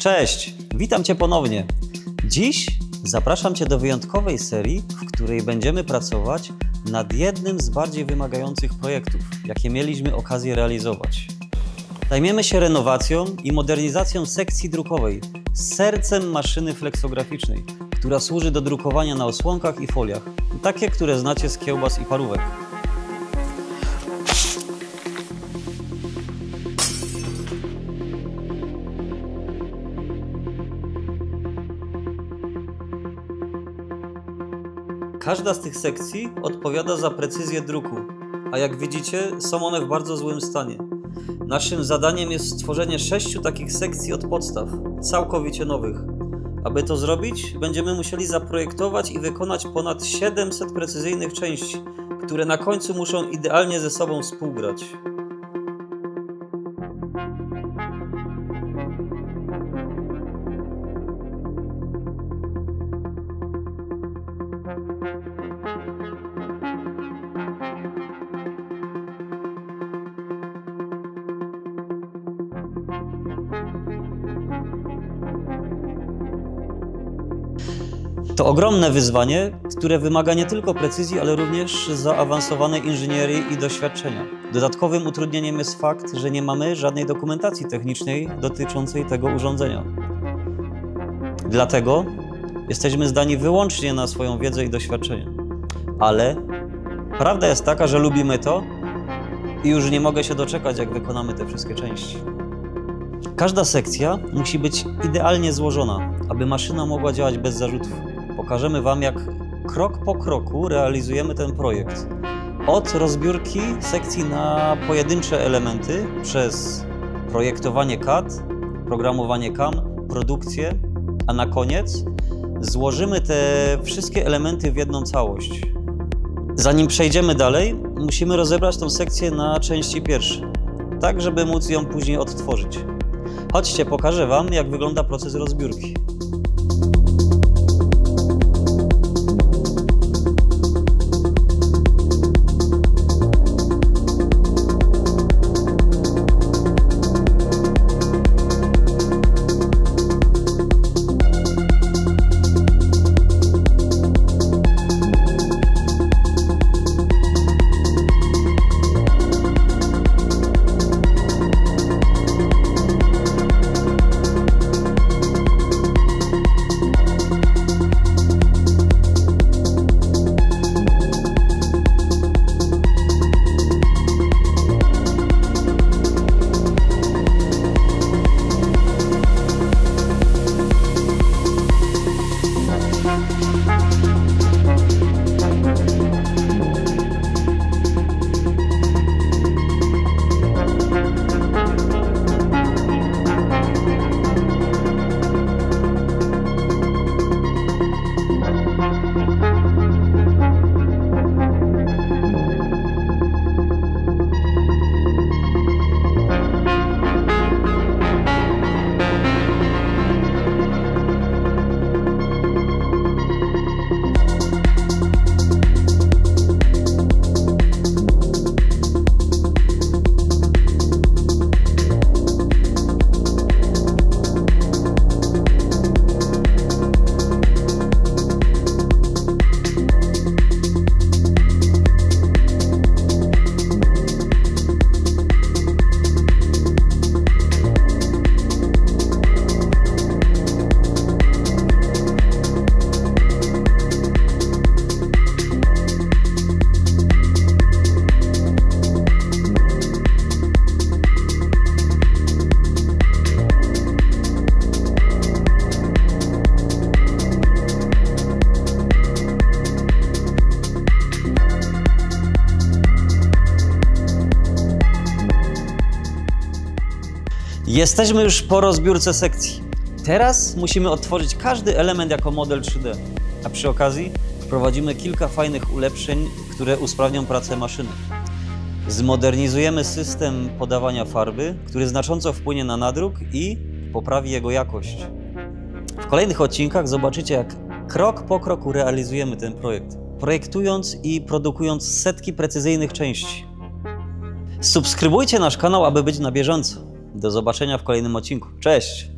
Cześć, witam Cię ponownie. Dziś zapraszam Cię do wyjątkowej serii, w której będziemy pracować nad jednym z bardziej wymagających projektów, jakie mieliśmy okazję realizować. Zajmiemy się renowacją i modernizacją sekcji drukowej, sercem maszyny fleksograficznej, która służy do drukowania na osłonkach i foliach, takie, które znacie z kiełbas i parówek. Każda z tych sekcji odpowiada za precyzję druku, a jak widzicie, są one w bardzo złym stanie. Naszym zadaniem jest stworzenie 6 takich sekcji od podstaw, całkowicie nowych. Aby to zrobić, będziemy musieli zaprojektować i wykonać ponad 700 precyzyjnych części, które na końcu muszą idealnie ze sobą współgrać. To ogromne wyzwanie, które wymaga nie tylko precyzji, ale również zaawansowanej inżynierii i doświadczenia. Dodatkowym utrudnieniem jest fakt, że nie mamy żadnej dokumentacji technicznej dotyczącej tego urządzenia. Dlatego jesteśmy zdani wyłącznie na swoją wiedzę i doświadczenie. Ale prawda jest taka, że lubimy to i już nie mogę się doczekać, jak wykonamy te wszystkie części. Każda sekcja musi być idealnie złożona, aby maszyna mogła działać bez zarzutów. Pokażemy Wam, jak krok po kroku realizujemy ten projekt. Od rozbiórki sekcji na pojedyncze elementy, przez projektowanie CAD, programowanie CAM, produkcję, a na koniec złożymy te wszystkie elementy w jedną całość. Zanim przejdziemy dalej, musimy rozebrać tą sekcję na części pierwsze, tak żeby móc ją później odtworzyć. Chodźcie, pokażę Wam, jak wygląda proces rozbiórki. Jesteśmy już po rozbiórce sekcji. Teraz musimy odtworzyć każdy element jako model 3D, a przy okazji wprowadzimy kilka fajnych ulepszeń, które usprawnią pracę maszyny. Zmodernizujemy system podawania farby, który znacząco wpłynie na nadruk i poprawi jego jakość. W kolejnych odcinkach zobaczycie, jak krok po kroku realizujemy ten projekt, projektując i produkując setki precyzyjnych części. Subskrybujcie nasz kanał, aby być na bieżąco. Do zobaczenia w kolejnym odcinku. Cześć!